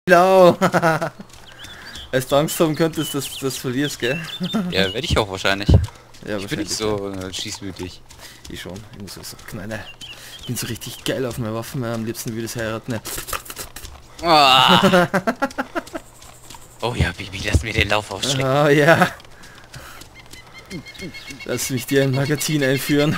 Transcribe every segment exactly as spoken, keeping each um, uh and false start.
Genau. Als du Angst haben könntest, dass du das verlierst, gell? Ja, werde ich auch wahrscheinlich. Ja, Ich bin nicht so äh, schießmütig. Ich schon. Ich muss so knallen. Ich bin so richtig geil auf meine Waffen. Am liebsten würde ich es heiraten. Ne? Oh. Oh ja, Bibi, lass mir den Lauf aufschrecken. Oh ja. Lass mich dir ein Magazin einführen.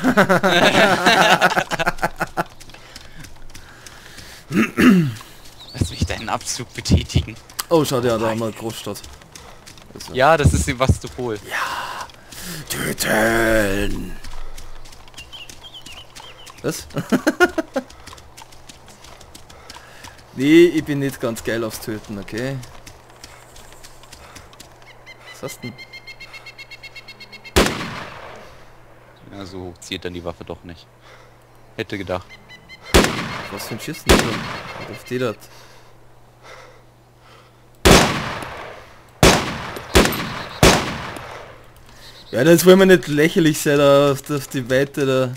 Lass mich deinen Abzug betätigen. Oh, schau dir, da haben wir Großstadt. Also. Ja, das ist Sevastopol. Ja. Töten. Was? Nee, ich bin nicht ganz geil aufs Töten, okay? Was hast du denn? Ja, so hoch zieht dann die Waffe doch nicht. Hätte gedacht. Was für ein Schießen da? Was auf die dort? Ja, das wollen wir nicht lächerlich sein, da auf, auf die Weite da.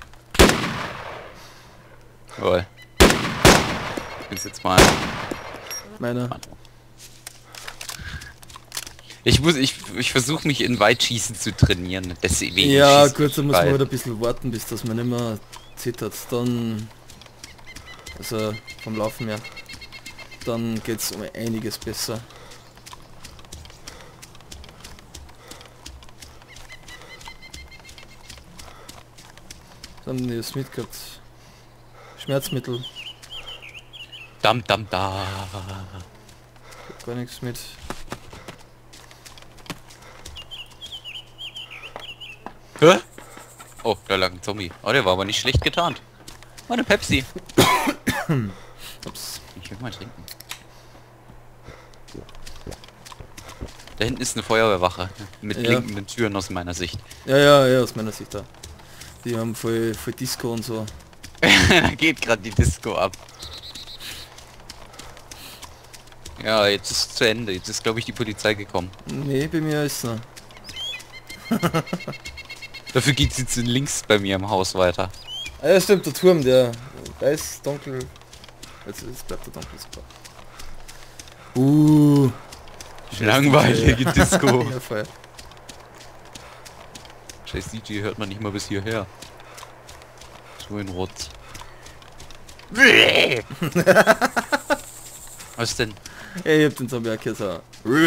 Jawohl. Ich bin's jetzt mal. Meiner. Ich muss, ich, ich versuche mich in Weitschießen zu trainieren. Deswegen Ja, schieß gut, ich dann muss man weit. halt ein bisschen warten, bis das man nicht mehr zittert. Dann, also vom Laufen her, dann geht's um einiges besser. Dann haben die das mitgehabt. Schmerzmittel. Dam dam da. Gar nichts mit. Hä? Oh, da lag ein Zombie. Oh, der war aber nicht schlecht getarnt. War eine Pepsi. Ups. Ich will mal trinken. Da hinten ist eine Feuerwehrwache. Mit Ja. blinkenden Türen aus meiner Sicht. Ja, ja, ja, aus meiner Sicht da. Die haben voll, voll Disco und so. Da geht gerade die Disco ab. Ja, jetzt ist es zu Ende. Jetzt ist, glaube ich, die Polizei gekommen. Nee, bei mir ist noch. Dafür geht sie jetzt links bei mir im Haus weiter. Ah ja, stimmt, der Turm, der weiß, dunkel. Jetzt, jetzt bleibt er dunkel, super. Uh. Langweilige Disco. Ja, voll. Scheiß D J hört man nicht mal bis hierher. So ein Rotz. Was denn? Ey, ich hab den Zombie auch so.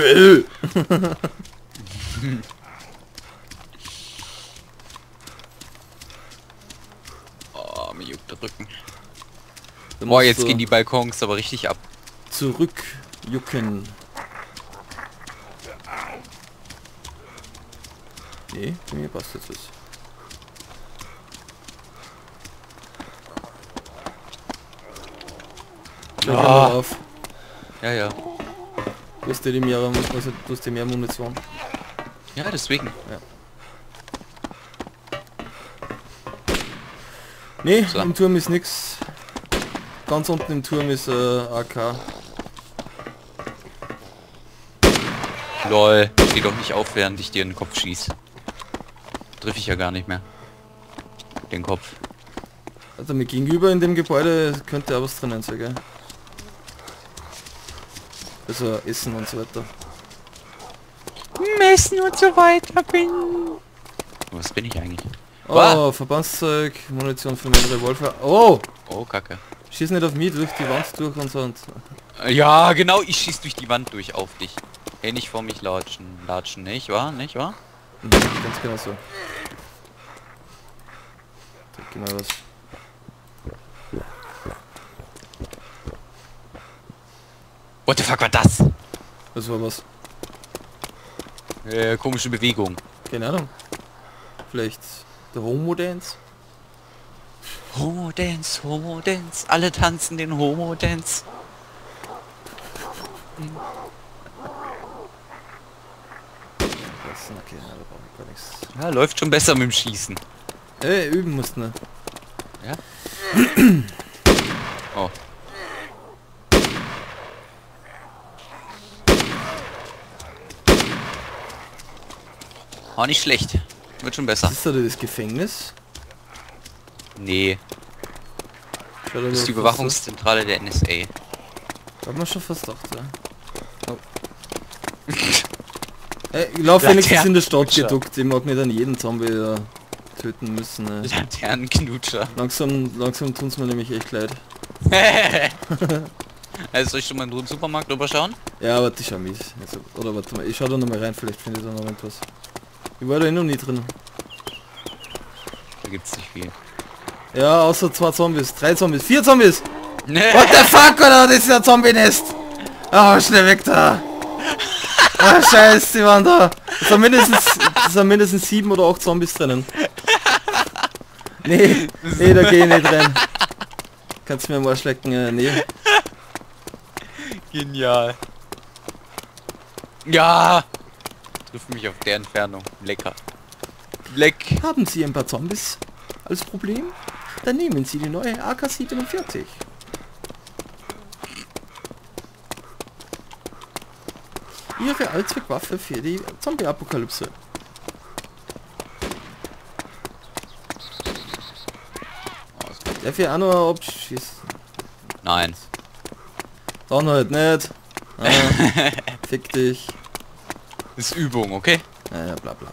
Oh, mir juckt der Rücken. Dann Boah, musst jetzt du gehen die Balkons aber richtig ab. zurückjucken. Nee, bei mir passt jetzt was. Schau Ah. mal auf. Ja, ja. Du hast ja die mehr, also du hast ja mehr Munition. Ja, deswegen. Nee, So. im Turm ist nix. Ganz unten im Turm ist äh, A K. Lol, steh doch nicht auf, während ich dir in den Kopf schieß. Triff ich ja gar nicht mehr. Den Kopf. Also mir gegenüber in dem Gebäude könnte auch was drinnen sein, gell? Also Essen und so weiter. Messen und so weiter bin. Was bin ich eigentlich? Oh, Wow. Verbandszeug, Munition für meinen Revolver. Oh! Oh, Kacke. Schieß nicht auf mich, durch die Wand durch und so und... Ja, genau, ich schieß durch die Wand durch auf dich. Hey, nicht vor mich latschen. Latschen nicht, wa? Nicht, wa? Mhm, ganz genau so. Da gib mal was. What the fuck war das? Das war was. Äh, komische Bewegung. Keine Ahnung. Vielleicht der Homo Dance? Homo Dance, Homo Dance. Alle tanzen den Homo Dance. Das, okay, na, da brauche ich gar nichts. Ja, läuft schon besser mit dem Schießen. Ey, üben musst ne? Ja? Oh. Oh, nicht schlecht. Wird schon besser. Ist da das Gefängnis? Nee, Schau da das ist die was Überwachungszentrale der N S A. Hab mir schon fast gedacht, ja. Oh. Ey, ich lauf wenigstens in der Stadt geduckt. Ich mag nicht an jeden Zombie äh, töten müssen. Ey. Laternenknutscher. Langsam, langsam tun's mir nämlich echt leid. Also soll ich schon mal in den Supermarkt überschauen? Ja, warte, ich schau mich. Also, oder warte mal, ich schau da noch mal rein, vielleicht finde ich da noch irgendwas. Ich war da eh noch nie drin. Da gibt's nicht viel. Ja, außer zwei Zombies, drei Zombies, vier Zombies! What the fuck, oder? Das ist ja Zombie-Nest! Oh, schnell weg da! Ah, scheiße, die waren da! Es sind mindestens, es sind mindestens sieben oder acht Zombies drinnen. Nee, nee, da geh ich nicht rein. Kannst du mir mal schlecken, äh, nee. Genial. Ja! Trifft mich auf der Entfernung. Lecker. Leck. Haben Sie ein paar Zombies als Problem? Dann nehmen Sie die neue A K siebenundvierzig. Ihre Allzweckwaffe für die Zombie-Apokalypse. Darf ich auch noch abschießen? Nein. Dann halt nicht. Ah, fick dich. Ist Übung, okay? Ja, ja, bla bla.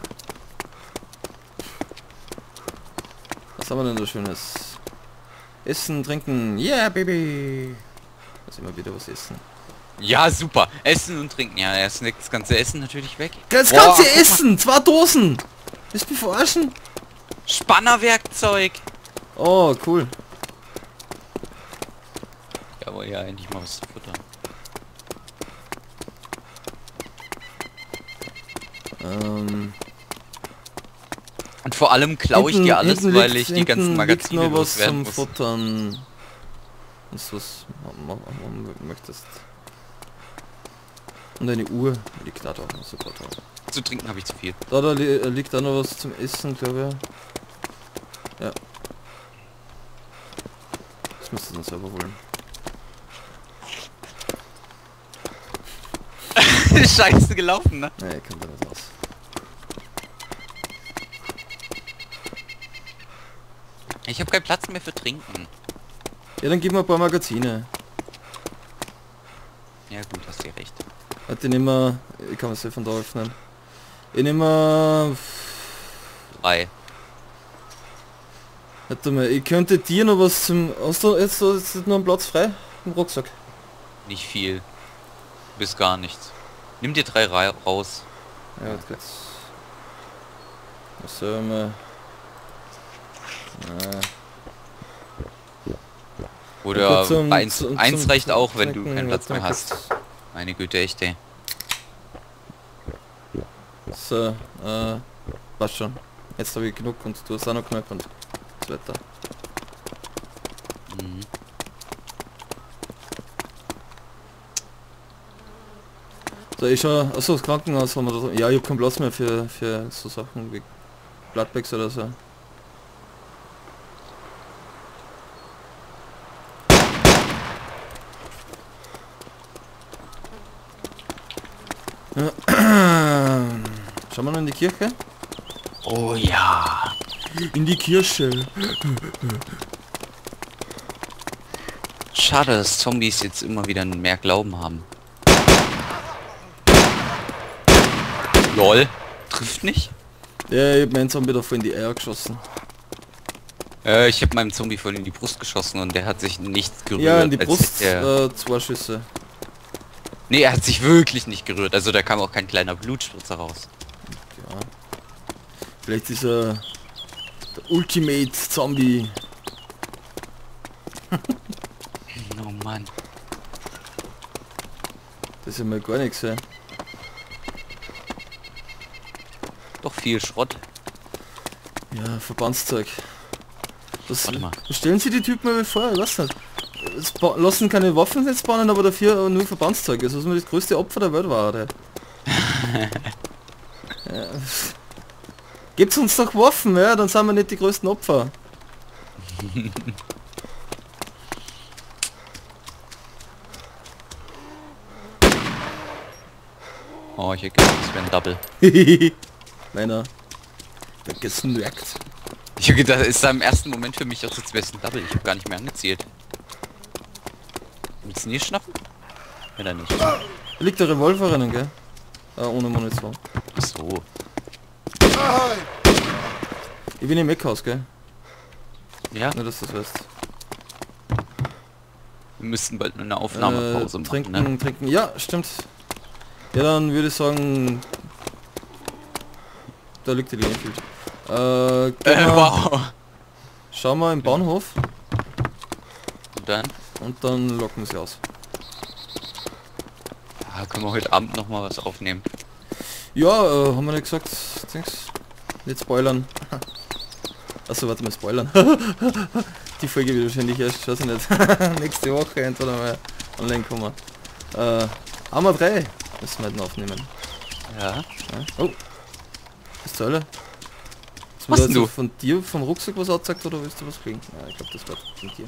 Was haben wir denn da Schönes? Essen, trinken. Yeah, baby. Lass immer wieder was essen. Ja, super. Essen und trinken. Ja, erst das ganze Essen natürlich weg. Das Boah, ganze Essen! Zwei Dosen! Willst du mich verarschen? Spannerwerkzeug. Oh, cool. Jawohl, ja, endlich mal was zu futtern. Ähm... Und vor allem klaue ich Hinten- dir alles, hinten weil liegt- ich die ganzen hinten liegt Magazine noch was loswerden zum muss. Futtern. Was du was ma- ma- ma- möchtest. Und eine Uhr liegt da doch noch super da. Zu trinken habe ich zu viel. Da, da li liegt auch noch was zum Essen, glaube ich. Ja. Das müsst ihr dann selber holen. Scheiße gelaufen, ne? Nee, kommt da nicht raus. Ich habe keinen Platz mehr für Trinken. Ja, dann gib mir ein paar Magazine. Ja gut, hast du recht. Warte, ich nehme... Ich kann es ja von da öffnen. Ich nehme... Drei. Warte mal, ich könnte dir noch was zum... Hast du jetzt, jetzt noch einen Platz frei? Im Rucksack? Nicht viel. Bis gar nichts. Nimm dir drei Ra raus. Ja, warte kurz. Was soll man... Na, Oder gut, zum- eins, zum- eins zum- reicht zum auch, wenn du Trinken, keinen Platz warte mehr mal hast. kurz. Meine Güte, echt ey. So, äh, passt schon. Jetzt habe ich genug und du hast auch noch genug und so weiter. Mhm. So, ich schau, achso, das Krankenhaus haben wir da so. Ja, ich habe keinen Platz mehr für, für so Sachen wie Bloodbags oder so. Schauen wir noch in die Kirche? Oh ja. In die Kirche. Schade, dass Zombies jetzt immer wieder mehr Glauben haben. Lol. Trifft nicht? Ja, ich hab meinen Zombie da voll in die Eier geschossen. Äh, ich habe meinem Zombie voll in die Brust geschossen und der hat sich nicht gerührt. Ja, in die als Brust, hätte er- äh, zwei Schüsse. Nee, er hat sich wirklich nicht gerührt. Also da kam auch kein kleiner Blutspritzer raus. Ja. Vielleicht ist er der Ultimate Zombie. Oh Mann. Das ist ja mal gar nichts, ey. Doch viel Schrott. Ja, Verbandszeug. Was, Warte mal. was stellen Sie die Typen mal vor? Ich weiß nicht. Es ba- lassen keine Waffen jetzt bauen, aber dafür nur Verbandszeug. Also das ist das größte Opfer der Welt war, ey. Ja. Gebt's uns doch Waffen, ja, dann sind wir nicht die größten Opfer. Oh, ich hätte gedacht, das wäre ein Double. Meiner. Der gesnackt. Ich habe gedacht, es sah im ersten Moment für mich aus, als wäre es ein Double. Ich habe gar nicht mehr angezählt. Willst du nie schnappen? Ja, dann nicht. Da liegt der Revolver drinnen, gell? Äh, ohne Munition. Ach so. Ich bin im Eckhaus, gell? Ja, Nur, dass du das weißt. wir müssten bald nur eine Aufnahmepause Äh, machen, trinken, ne? trinken. Ja, stimmt. Ja, dann würde ich sagen... Da liegt die Greenfield. Äh, gehen Äh, wir- wow. Schauen wir im Bahnhof Und dann? und dann locken wir sie aus. Ja, können wir heute Abend noch mal was aufnehmen. Ja, äh, haben wir nicht gesagt, Dings, nicht spoilern. Achso, warte mal, spoilern. Die Folge wird wahrscheinlich erst, weiß ich nicht, nächste Woche entweder mal online kommen. Äh, Arma drei müssen wir heute noch aufnehmen. Ja. Ja. Oh, was zur Hölle? Hast Was du denn da du? von dir, vom Rucksack was angezeigt oder willst du was kriegen? Ja, ich glaube, das war von dir.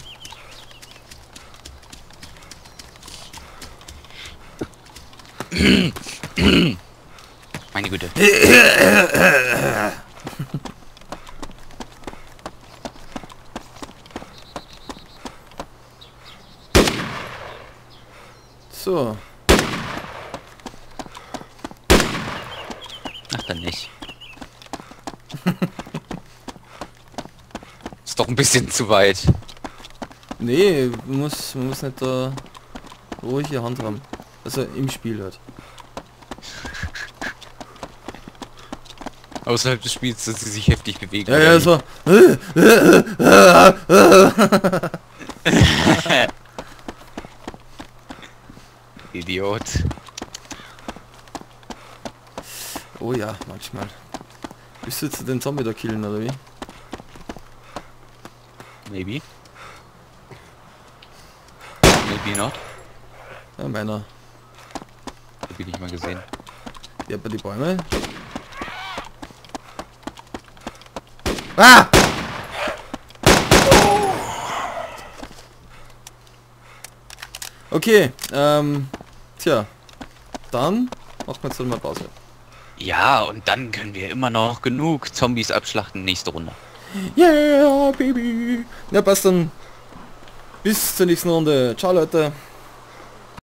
Meine Güte. So, Ach, dann nicht. Ist doch ein bisschen zu weit. nee, man muss, man muss nicht da ruhige Hand haben. Also im Spiel halt. Außerhalb des Spiels, dass sie sich heftig bewegen. Ja, oder ja, wie? so. Idiot. Oh ja, manchmal. Willst du jetzt den Zombie da killen, oder wie? Maybe. Maybe not. Ja, meiner. Hab ich nicht mal gesehen. Ja, bei die Bäume. Ah! Okay, ähm, tja, dann machen wir jetzt halt mal Pause. Ja, und dann können wir immer noch genug Zombies abschlachten. Nächste Runde. Yeah, baby! Ja, passt dann. Bis zur nächsten Runde. Ciao, Leute.